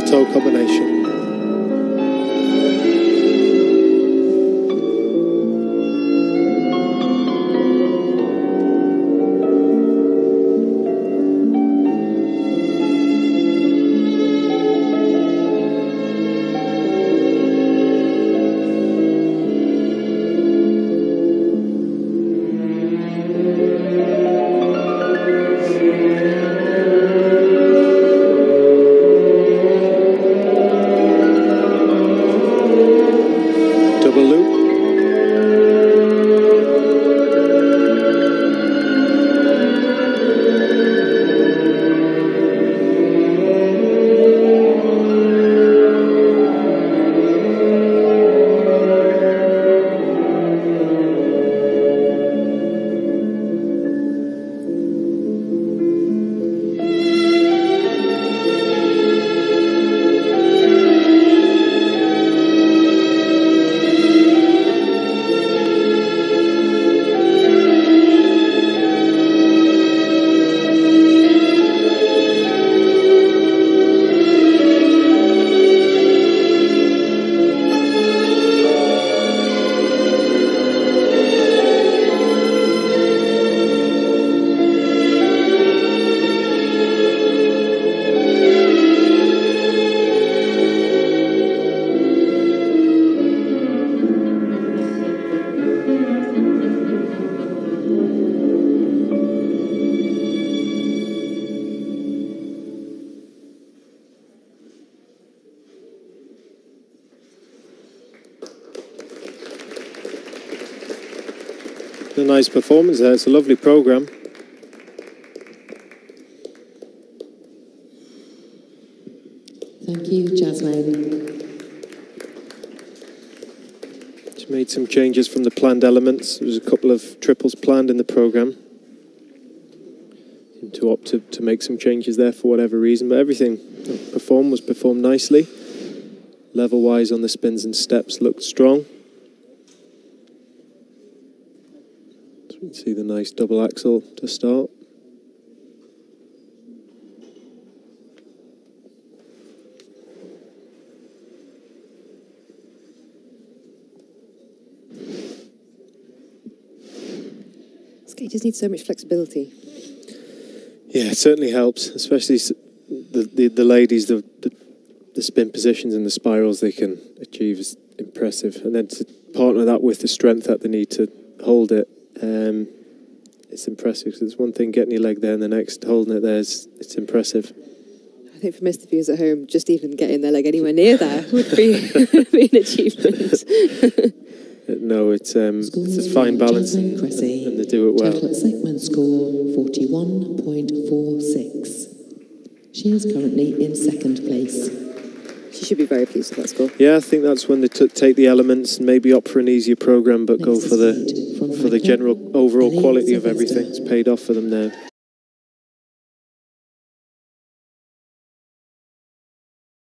toe combination. A nice performance there. It's a lovely program. Thank you, Jasmine. She made some changes from the planned elements. There was a couple of triples planned in the program. To opt to make some changes there for whatever reason, but everything was performed nicely. Level-wise on the spins and steps looked strong. So we can see the nice double axel to start. Skaters need so much flexibility. Yeah, it certainly helps, especially the ladies, the spin positions and the spirals they can achieve is impressive. And then to partner that with the strength that they need to hold it, it's impressive. So it's one thing getting your leg there and the next holding it there, it's impressive. I think for most of the viewers at home, just even getting their leg anywhere near there would be an achievement. No, it's a fine balance and they do it well. Total segment score 41.46. She is currently in second place. She should be very pleased with that score. Yeah, I think that's when they take the elements and maybe opt for an easier program, but go for the general overall quality of everything. It's paid off for them now.